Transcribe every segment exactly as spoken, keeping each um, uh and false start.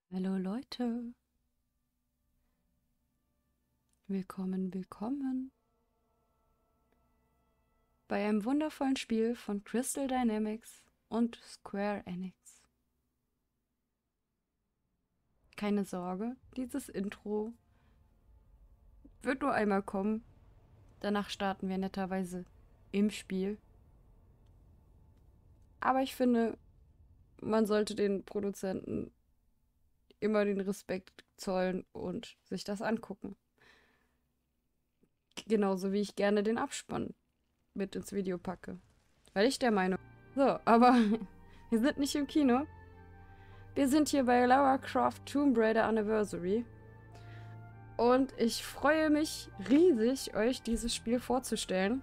Hallo Leute, willkommen, willkommen bei einem wundervollen Spiel von Crystal Dynamics und Square Enix. Keine Sorge, dieses Intro wird nur einmal kommen, danach starten wir netterweise im Spiel. Aber ich finde, man sollte den Produzenten immer den Respekt zollen und sich das angucken. Genauso wie ich gerne den Abspann mit ins Video packe. Weil ich der Meinung... So, aber wir sind nicht im Kino. Wir sind hier bei Lara Croft Tomb Raider Anniversary. Und ich freue mich riesig, euch dieses Spiel vorzustellen.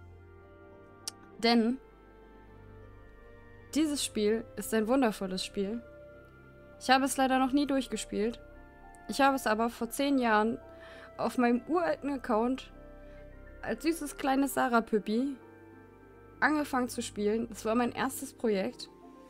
Denn dieses Spiel ist ein wundervolles Spiel. Ich habe es leider noch nie durchgespielt. Ich habe es aber vor zehn Jahren auf meinem uralten Account als süßes kleines Sarah-Püppi angefangen zu spielen. Das war mein erstes Projekt.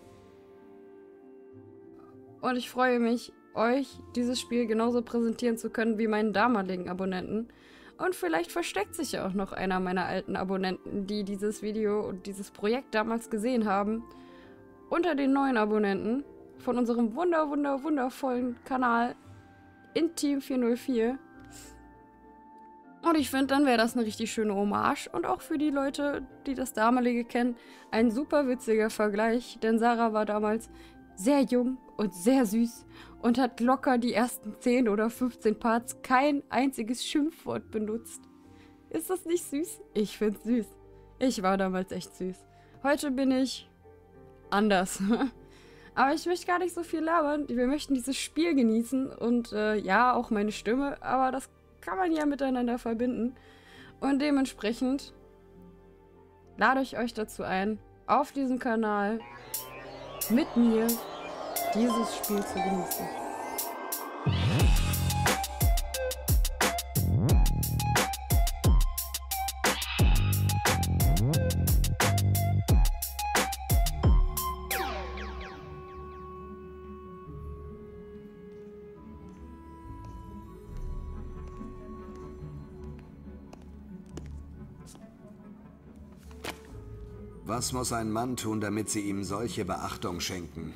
Und ich freue mich, euch dieses Spiel genauso präsentieren zu können wie meinen damaligen Abonnenten. Und vielleicht versteckt sich ja auch noch einer meiner alten Abonnenten, die dieses Video und dieses Projekt damals gesehen haben, unter den neuen Abonnenten von unserem wunder, wunder, wundervollen Kanal Intim vierhundertvierer. Und ich finde, dann wäre das eine richtig schöne Hommage. Und auch für die Leute, die das damalige kennen, ein super witziger Vergleich. Denn Sarah war damals sehr jung und sehr süß und hat locker die ersten zehn oder fünfzehn Parts kein einziges Schimpfwort benutzt. Ist das nicht süß? Ich find's süß. Ich war damals echt süß. Heute bin ich anders. Aber ich möchte gar nicht so viel labern. Wir möchten dieses Spiel genießen und äh, ja, auch meine Stimme, aber das kann man ja miteinander verbinden. Und dementsprechend lade ich euch dazu ein, auf diesem Kanal mit mir dieses Spiel zu genießen. Was muss ein Mann tun, damit Sie ihm solche Beachtung schenken?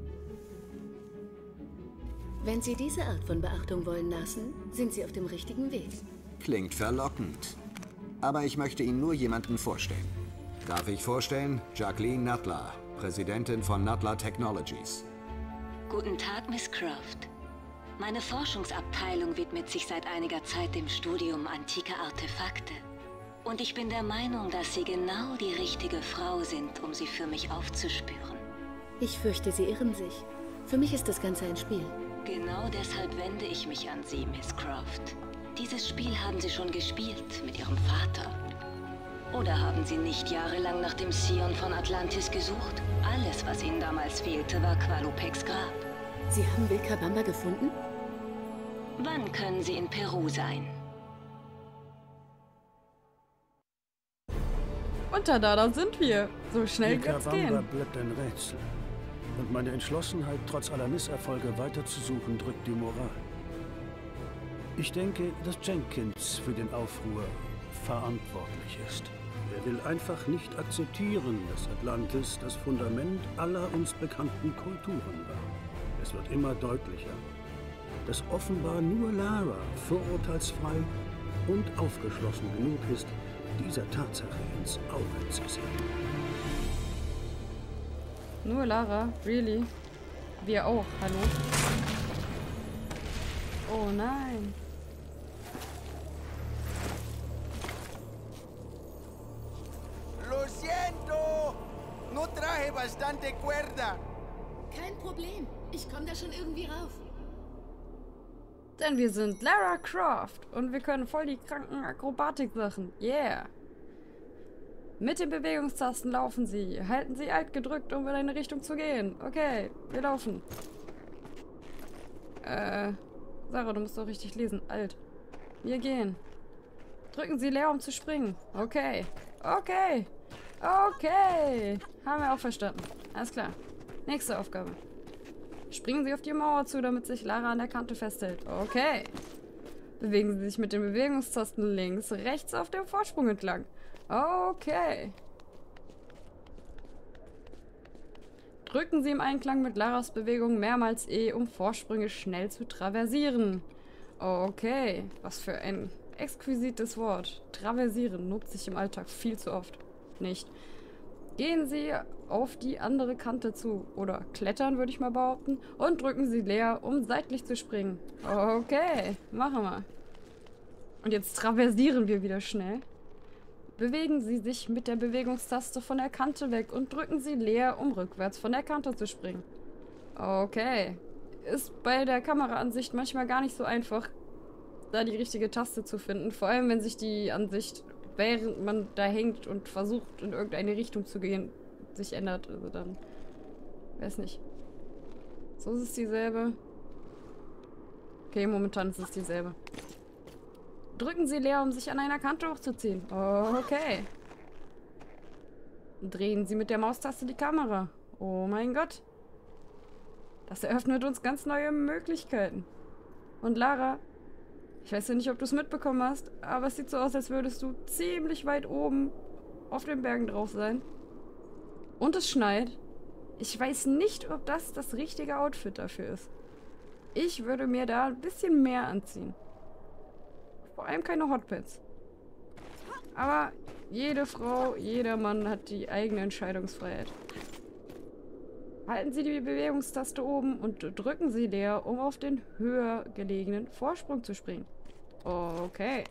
Wenn Sie diese Art von Beachtung wollen lassen, sind Sie auf dem richtigen Weg. Klingt verlockend. Aber ich möchte Ihnen nur jemanden vorstellen. Darf ich vorstellen? Jacqueline Nadler, Präsidentin von Nadler Technologies. Guten Tag, Miss Croft. Meine Forschungsabteilung widmet sich seit einiger Zeit dem Studium antiker Artefakte. Und ich bin der Meinung, dass Sie genau die richtige Frau sind, um sie für mich aufzuspüren. Ich fürchte, Sie irren sich. Für mich ist das Ganze ein Spiel. Genau deshalb wende ich mich an Sie, Miss Croft. Dieses Spiel haben Sie schon gespielt mit Ihrem Vater. Oder haben Sie nicht jahrelang nach dem Scion von Atlantis gesucht? Alles, was Ihnen damals fehlte, war Qualupeks Grab. Sie haben Vilcabamba gefunden? Wann können Sie in Peru sein? Und da, da sind wir. So schnell kann's Vilcabamba gehen. bleibt ein Rätsel. Und meine Entschlossenheit, trotz aller Misserfolge weiterzusuchen, drückt die Moral. Ich denke, dass Jenkins für den Aufruhr verantwortlich ist. Er will einfach nicht akzeptieren, dass Atlantis das Fundament aller uns bekannten Kulturen war. Es wird immer deutlicher, dass offenbar nur Lara vorurteilsfrei und aufgeschlossen genug ist, dieser Tatsache ins Auge zu sehen. Nur Lara? Really? Wir auch, hallo? Oh nein. Lo siento. No traje bastante cuerda. Kein Problem. Ich komme da schon irgendwie rauf. Denn wir sind Lara Croft und wir können voll die kranken Akrobatik-Sachen. Yeah. Mit den Bewegungstasten laufen Sie. Halten Sie Alt gedrückt, um in eine Richtung zu gehen. Okay, wir laufen. Äh, Sarah, du musst doch richtig lesen. Alt. Wir gehen. Drücken Sie leer, um zu springen. Okay. Okay. Okay. Haben wir auch verstanden. Alles klar. Nächste Aufgabe. Springen Sie auf die Mauer zu, damit sich Lara an der Kante festhält. Okay. Bewegen Sie sich mit den Bewegungstasten links, rechts auf dem Vorsprung entlang. Okay. Drücken Sie im Einklang mit Laras Bewegung mehrmals E, um Vorsprünge schnell zu traversieren. Okay. Was für ein exquisites Wort. Traversieren nutze ich im Alltag viel zu oft. Nicht. Gehen Sie auf die andere Kante zu. Oder klettern, würde ich mal behaupten. Und drücken Sie leer, um seitlich zu springen. Okay, machen wir. Und jetzt traversieren wir wieder schnell. Bewegen Sie sich mit der Bewegungstaste von der Kante weg und drücken Sie leer, um rückwärts von der Kante zu springen. Okay. Ist bei der Kameraansicht manchmal gar nicht so einfach, da die richtige Taste zu finden. Vor allem, wenn sich die Ansicht, während man da hängt und versucht, in irgendeine Richtung zu gehen, sich ändert. Also dann, weiß nicht. So ist es dieselbe. Okay, momentan ist es dieselbe. Drücken Sie leer, um sich an einer Kante hochzuziehen. Okay. Drehen Sie mit der Maustaste die Kamera. Oh mein Gott. Das eröffnet uns ganz neue Möglichkeiten. Und Lara, ich weiß ja nicht, ob du es mitbekommen hast, aber es sieht so aus, als würdest du ziemlich weit oben auf den Bergen drauf sein. Und es schneit. Ich weiß nicht, ob das das richtige Outfit dafür ist. Ich würde mir da ein bisschen mehr anziehen. Vor allem keine Hotpants. Aber jede Frau, jeder Mann hat die eigene Entscheidungsfreiheit. Halten Sie die Bewegungstaste oben und drücken Sie leer, um auf den höher gelegenen Vorsprung zu springen. Okay.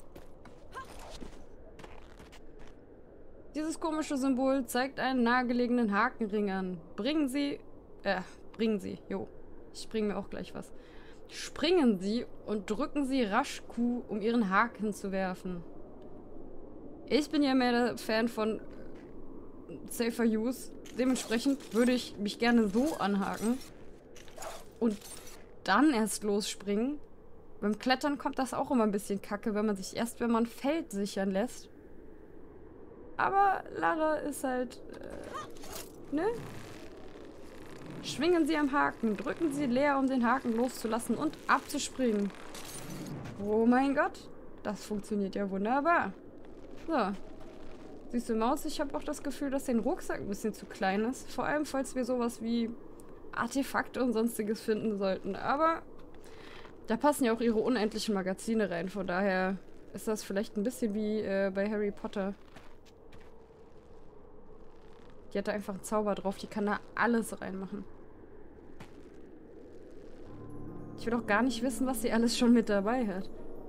Dieses komische Symbol zeigt einen nahegelegenen Hakenring an. Bringen Sie... Äh, bringen Sie. Jo. Ich bringe mir auch gleich was. Springen Sie und drücken Sie rasch Q, um Ihren Haken zu werfen. Ich bin ja mehr der Fan von Safer Use. Dementsprechend würde ich mich gerne so anhaken und dann erst losspringen. Beim Klettern kommt das auch immer ein bisschen kacke, wenn man sich erst, wenn man fällt, sichern lässt. Aber Lara ist halt, äh, ne? Schwingen Sie am Haken, drücken Sie leer, um den Haken loszulassen und abzuspringen. Oh mein Gott, das funktioniert ja wunderbar. So. Siehst du, Maus, ich habe auch das Gefühl, dass dein Rucksack ein bisschen zu klein ist. Vor allem, falls wir sowas wie Artefakte und sonstiges finden sollten. Aber da passen ja auch ihre unendlichen Magazine rein. Von daher ist das vielleicht ein bisschen wie äh, bei Harry Potter. Die hat da einfach einen Zauber drauf. Die kann da alles reinmachen. Ich will auch gar nicht wissen, was sie alles schon mit dabei hat.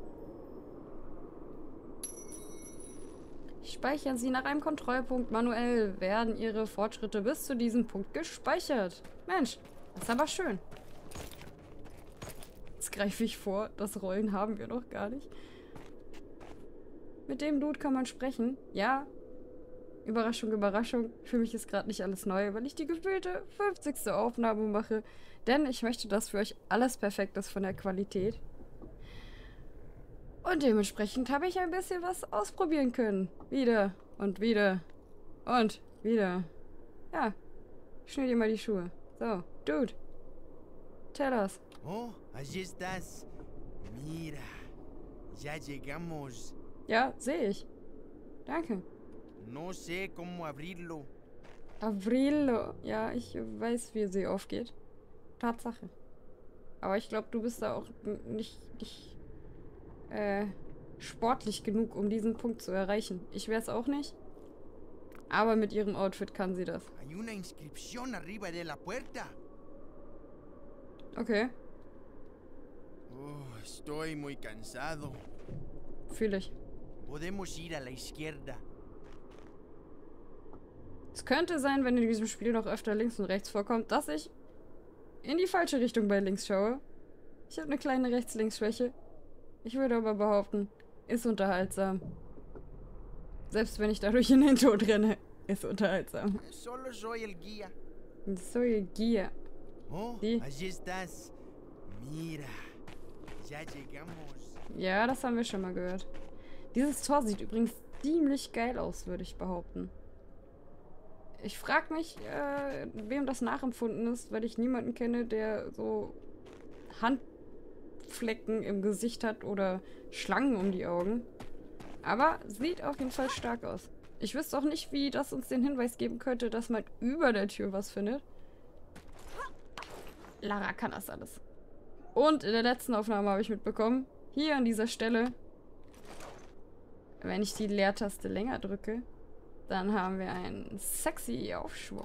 Speichern Sie nach einem Kontrollpunkt manuell. Werden Ihre Fortschritte bis zu diesem Punkt gespeichert. Mensch, das ist aber schön. Jetzt greife ich vor. Das Rollen haben wir noch gar nicht. Mit dem Dude kann man sprechen. Ja. Überraschung, Überraschung. Für mich ist gerade nicht alles neu, weil ich die gefühlte fünfzigste Aufnahme mache. Denn ich möchte, dass für euch alles perfekt ist von der Qualität. Und dementsprechend habe ich ein bisschen was ausprobieren können. Wieder und wieder und wieder. Ja, schnell dir mal die Schuhe. So, Dude. Tell us. Oh, allí estás. Mira, ya llegamos. Ja, sehe ich. Danke. No sé cómo abrirlo. Abrirlo. Ja, ich weiß, wie sie aufgeht. Tatsache. Aber ich glaube, du bist da auch nicht... nicht Äh, sportlich genug, um diesen Punkt zu erreichen. Ich wäre es auch nicht. Aber mit ihrem Outfit kann sie das. Hay una inscripción arriba de la puerta. Okay. Oh, estoy muy cansado. Fühle ich. Podemos ir a la izquierda. Es könnte sein, wenn in diesem Spiel noch öfter links und rechts vorkommt, dass ich in die falsche Richtung bei links schaue. Ich habe eine kleine Rechts-Links-Schwäche. Ich würde aber behaupten, ist unterhaltsam. Selbst wenn ich dadurch in den Tod renne, ist unterhaltsam. Solo soy el guía. Soy Gier. Oh, Sí. allí estás. Mira, ya llegamos. Ja, das haben wir schon mal gehört. Dieses Tor sieht übrigens ziemlich geil aus, würde ich behaupten. Ich frage mich, äh, wem das nachempfunden ist, weil ich niemanden kenne, der so Handflecken im Gesicht hat oder Schlangen um die Augen. Aber sieht auf jeden Fall stark aus. Ich wüsste auch nicht, wie das uns den Hinweis geben könnte, dass man über der Tür was findet. Lara kann das alles. Und in der letzten Aufnahme habe ich mitbekommen, hier an dieser Stelle, wenn ich die Leertaste länger drücke, dann haben wir einen sexy Aufschwung.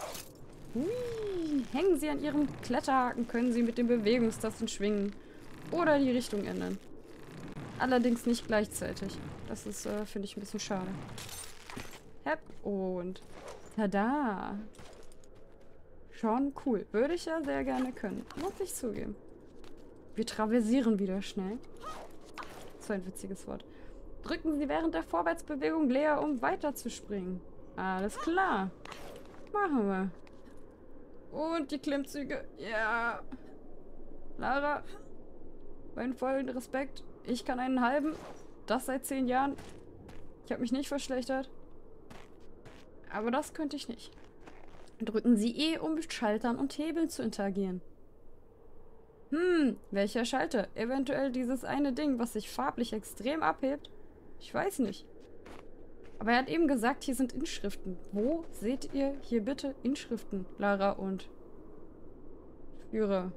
Hui. Hängen Sie an Ihrem Kletterhaken, können Sie mit den Bewegungstasten schwingen oder die Richtung ändern. Allerdings nicht gleichzeitig. Das ist, äh, finde ich, ein bisschen schade. Hepp und tada! Schon cool. Würde ich ja sehr gerne können. Muss ich zugeben. Wir traversieren wieder schnell. So ein witziges Wort. Drücken Sie während der Vorwärtsbewegung leer, um weiterzuspringen. Alles klar. Machen wir. Und die Klimmzüge. Ja. Lara. Meinen vollen Respekt. Ich kann einen halben. Das seit zehn Jahren. Ich habe mich nicht verschlechtert. Aber das könnte ich nicht. Drücken Sie E, um mit Schaltern und Hebeln zu interagieren. Hm, welcher Schalter? Eventuell dieses eine Ding, was sich farblich extrem abhebt? Ich weiß nicht. Aber er hat eben gesagt, hier sind Inschriften. Wo seht ihr hier bitte Inschriften, Lara und Führer?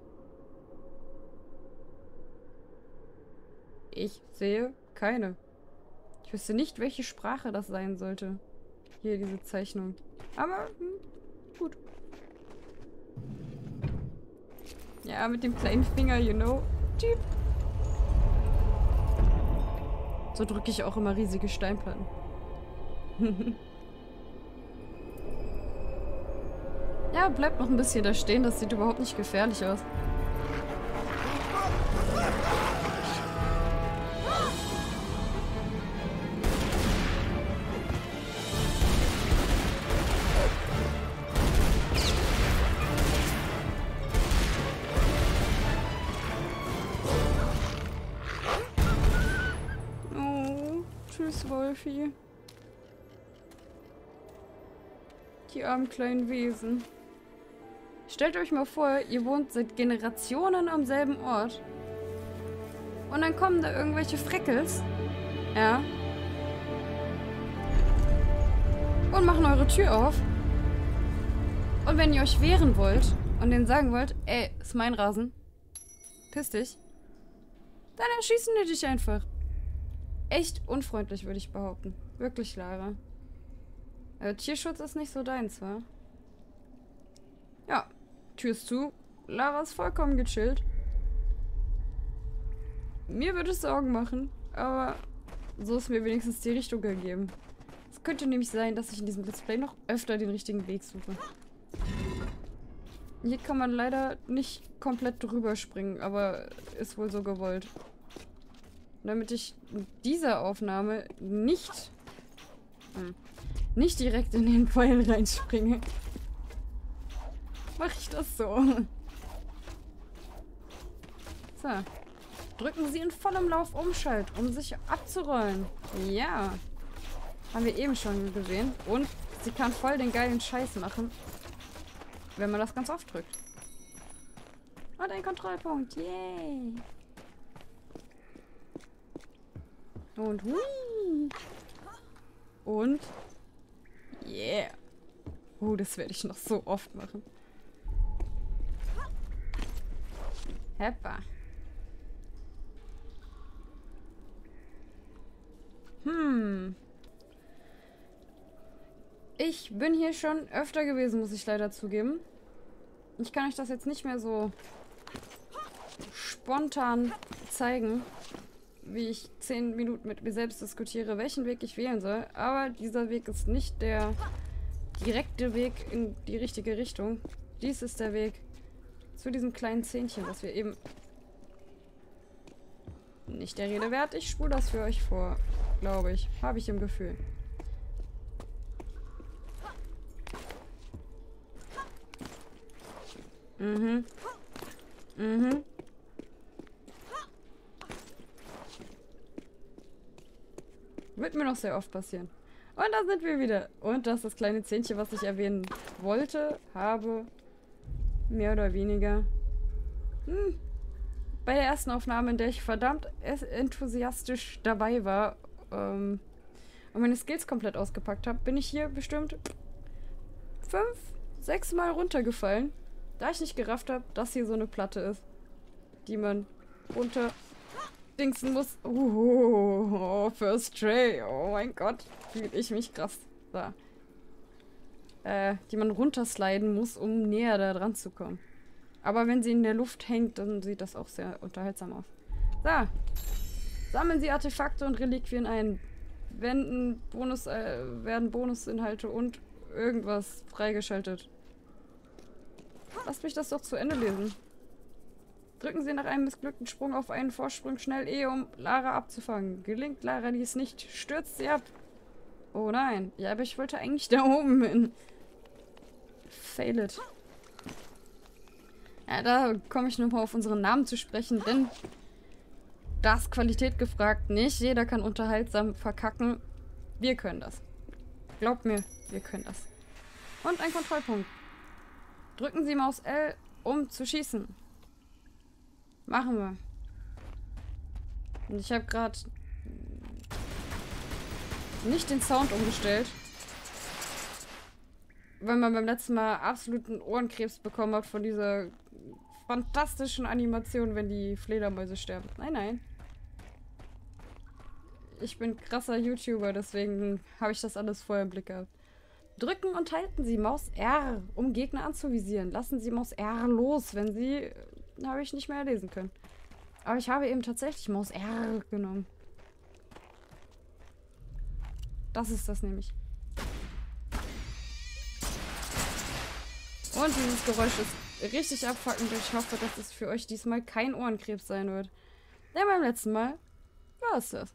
Ich sehe keine. Ich wüsste nicht, welche Sprache das sein sollte. Hier, diese Zeichnung. Aber, hm, gut. Ja, mit dem kleinen Finger, you know. Typ. So drücke ich auch immer riesige Steinplatten. Ja, bleibt noch ein bisschen da stehen. Das sieht überhaupt nicht gefährlich aus. Wolfi. Die armen kleinen Wesen. Stellt euch mal vor, ihr wohnt seit Generationen am selben Ort. Und dann kommen da irgendwelche Freckels. Ja. Und machen eure Tür auf. Und wenn ihr euch wehren wollt und denen sagen wollt, ey, ist mein Rasen. Piss dich. Dann erschießen die dich einfach. Echt unfreundlich, würde ich behaupten. Wirklich, Lara. Also, Tierschutz ist nicht so deins, wa? Ja, Tür ist zu. Lara ist vollkommen gechillt. Mir würde es Sorgen machen, aber so ist mir wenigstens die Richtung gegeben. Es könnte nämlich sein, dass ich in diesem Let's Play noch öfter den richtigen Weg suche. Hier kann man leider nicht komplett drüber springen, aber ist wohl so gewollt. Damit ich in dieser Aufnahme nicht, hm, nicht direkt in den Pfeil reinspringe, mache ich das so. So. Drücken Sie in vollem Lauf Umschalt, um sich abzurollen. Ja. Haben wir eben schon gesehen. Und sie kann voll den geilen Scheiß machen, wenn man das ganz oft drückt. Und ein Kontrollpunkt. Yay. Und hui. Und yeah. Oh, das werde ich noch so oft machen. Heppa. Hm. Ich bin hier schon öfter gewesen, muss ich leider zugeben. Ich kann euch das jetzt nicht mehr so spontan zeigen, wie ich zehn Minuten mit mir selbst diskutiere, welchen Weg ich wählen soll. Aber dieser Weg ist nicht der direkte Weg in die richtige Richtung. Dies ist der Weg zu diesem kleinen Zähnchen, das wir eben... Nicht der Rede wert. Ich spule das für euch vor, glaube ich. Habe ich im Gefühl. Mhm. Mhm. Wird mir noch sehr oft passieren. Und da sind wir wieder. Und das ist das kleine Zähnchen, was ich erwähnen wollte, habe, mehr oder weniger. Hm. Bei der ersten Aufnahme, in der ich verdammt enthusiastisch dabei war ähm, und meine Skills komplett ausgepackt habe, bin ich hier bestimmt fünf, sechs Mal runtergefallen, da ich nicht gerafft habe, dass hier so eine Platte ist, die man runter dingsen muss. Oh, First Tray. Oh mein Gott, fühle ich mich krass. Da. Äh, die man runtersliden muss, um näher da dran zu kommen. Aber wenn sie in der Luft hängt, dann sieht das auch sehr unterhaltsam aus. So. Sammeln Sie Artefakte und Reliquien ein. Wenden Bonus, äh, werden Bonusinhalte und irgendwas freigeschaltet. Lasst mich das doch zu Ende lesen. Drücken Sie nach einem missglückten Sprung auf einen Vorsprung schnell E, um Lara abzufangen. Gelingt Lara dies nicht, stürzt sie ab. Oh nein. Ja, aber ich wollte eigentlich da oben hin. Fail it. Ja, da komme ich nochmal auf unseren Namen zu sprechen, denn das ist Qualität gefragt. Nicht jeder kann unterhaltsam verkacken. Wir können das. Glaubt mir, wir können das. Und ein Kontrollpunkt. Drücken Sie Maus L, um zu schießen. Machen wir. Und ich habe gerade nicht den Sound umgestellt, weil man beim letzten Mal absoluten Ohrenkrebs bekommen hat von dieser fantastischen Animation, wenn die Fledermäuse sterben. Nein, nein. Ich bin krasser YouTuber, deswegen habe ich das alles vorher im Blick gehabt. Drücken und halten Sie Maus R, um Gegner anzuvisieren. Lassen Sie Maus R los, wenn Sie... habe ich nicht mehr lesen können. Aber ich habe eben tatsächlich Maus R genommen. Das ist das nämlich. Und dieses Geräusch ist richtig abfuckend. Ich hoffe, dass es für euch diesmal kein Ohrenkrebs sein wird. Denn beim letzten Mal war es das.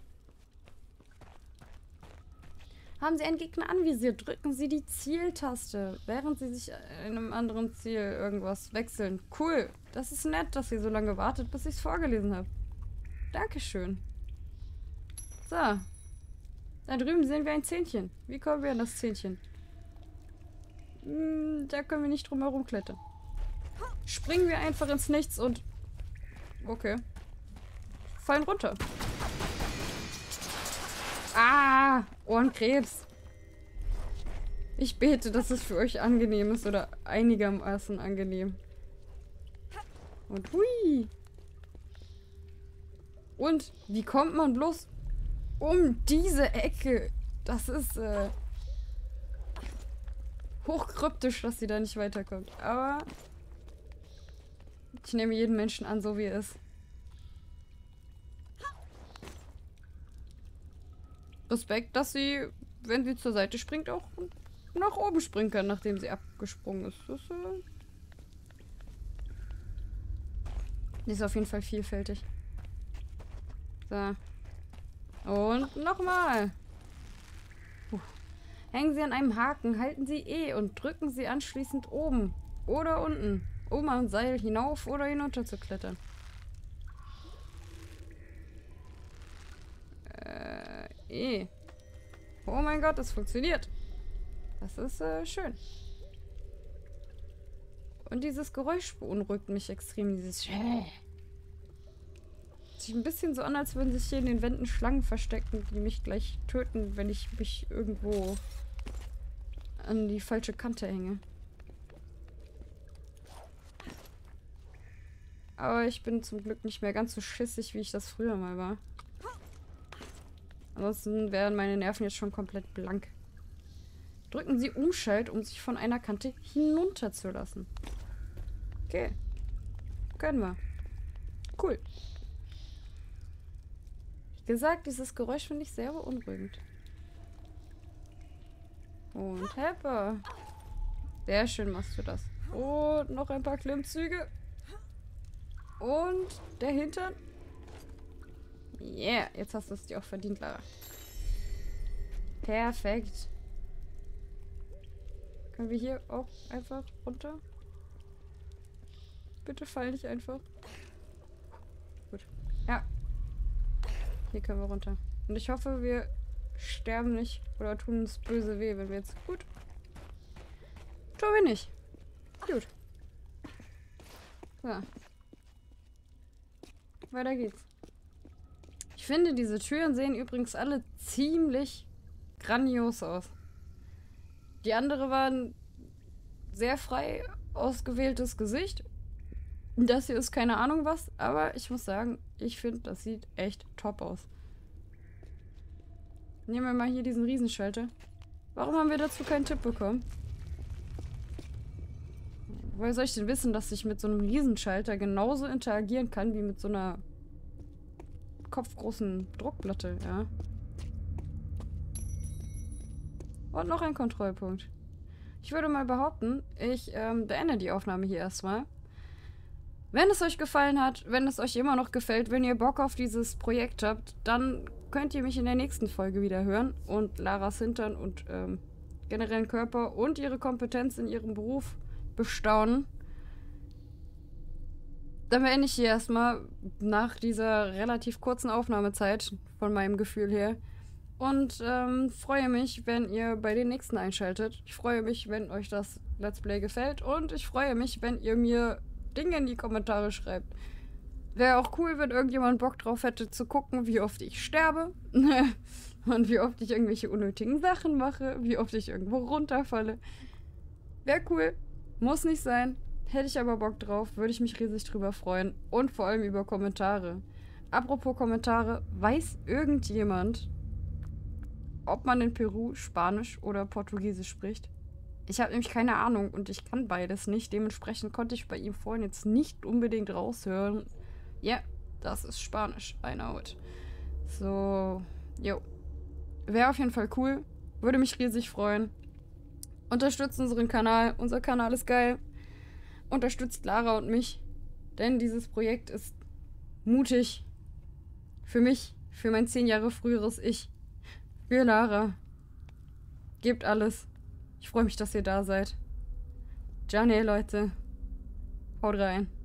Haben Sie einen Gegner anvisiert, drücken Sie die Zieltaste, während Sie sich einem anderen Ziel irgendwas wechseln. Cool. Das ist nett, dass ihr so lange wartet, bis ich es vorgelesen habe. Dankeschön. So. Da drüben sehen wir ein Zähnchen. Wie kommen wir an das Zähnchen? Hm, da können wir nicht drum herum klettern. Springen wir einfach ins Nichts und... Okay. Fallen runter. Ah, Ohrenkrebs. Ich bete, dass es für euch angenehm ist oder einigermaßen angenehm. Und hui. Und wie kommt man bloß um diese Ecke? Das ist äh, hochkryptisch, dass sie da nicht weiterkommt. Aber ich nehme jeden Menschen an, so wie er ist. Respekt, dass sie, wenn sie zur Seite springt, auch nach oben springen kann, nachdem sie abgesprungen ist. Das äh, ist auf jeden Fall vielfältig. So. Und nochmal. Puh. Hängen Sie an einem Haken, halten Sie E und drücken Sie anschließend oben oder unten, um am Seil hinauf oder hinunter zu klettern. Eh. Oh mein Gott, das funktioniert. Das ist äh, schön. Und dieses Geräusch beunruhigt mich extrem. Dieses Schä. Sieht ein bisschen so an, als würden sich hier in den Wänden Schlangen verstecken, die mich gleich töten, wenn ich mich irgendwo an die falsche Kante hänge. Aber ich bin zum Glück nicht mehr ganz so schissig, wie ich das früher mal war. Ansonsten wären meine Nerven jetzt schon komplett blank. Drücken Sie Umschalt, um sich von einer Kante hinunterzulassen. Okay. Können wir. Cool. Wie gesagt, dieses Geräusch finde ich sehr beunruhigend. Und Hepper. Sehr schön machst du das. Und noch ein paar Klimmzüge. Und der Hintern. Yeah, jetzt hast du es dir auch verdient, Lara. Perfekt. Können wir hier auch einfach runter? Bitte fall nicht einfach. Gut. Ja. Hier können wir runter. Und ich hoffe, wir sterben nicht oder tun uns böse weh, wenn wir jetzt... Gut. Tun wir nicht. Gut. So. Weiter geht's. Ich finde, diese Türen sehen übrigens alle ziemlich grandios aus. Die andere war ein sehr frei ausgewähltes Gesicht. Das hier ist keine Ahnung was, aber ich muss sagen, ich finde, das sieht echt top aus. Nehmen wir mal hier diesen Riesenschalter. Warum haben wir dazu keinen Tipp bekommen? Woher soll ich denn wissen, dass ich mit so einem Riesenschalter genauso interagieren kann, wie mit so einer kopfgroßen Druckplatte, ja? Und noch ein Kontrollpunkt. Ich würde mal behaupten, ich ähm, beende die Aufnahme hier erstmal. Wenn es euch gefallen hat, wenn es euch immer noch gefällt, wenn ihr Bock auf dieses Projekt habt, dann könnt ihr mich in der nächsten Folge wieder hören und Laras Hintern und ähm, generellen Körper und ihre Kompetenz in ihrem Beruf bestaunen. Dann beende ich hier erstmal nach dieser relativ kurzen Aufnahmezeit von meinem Gefühl her und ähm, freue mich, wenn ihr bei den nächsten einschaltet. Ich freue mich, wenn euch das Let's Play gefällt und ich freue mich, wenn ihr mir Dinge in die Kommentare schreibt. Wäre auch cool, wenn irgendjemand Bock drauf hätte zu gucken, wie oft ich sterbe und wie oft ich irgendwelche unnötigen Sachen mache, wie oft ich irgendwo runterfalle. Wäre cool. Muss nicht sein. Hätte ich aber Bock drauf, würde ich mich riesig drüber freuen. Und vor allem über Kommentare. Apropos Kommentare, weiß irgendjemand, ob man in Peru Spanisch oder Portugiesisch spricht? Ich habe nämlich keine Ahnung und ich kann beides nicht. Dementsprechend konnte ich bei ihm vorhin jetzt nicht unbedingt raushören. Ja, yeah, das ist Spanisch. I know it. So, jo. Wäre auf jeden Fall cool. Würde mich riesig freuen. Unterstützt unseren Kanal. Unser Kanal ist geil. Unterstützt Lara und mich. Denn dieses Projekt ist mutig. Für mich. Für mein zehn Jahre früheres Ich. Für Lara. Gebt alles. Ich freue mich, dass ihr da seid. Jane, Leute. Haut rein.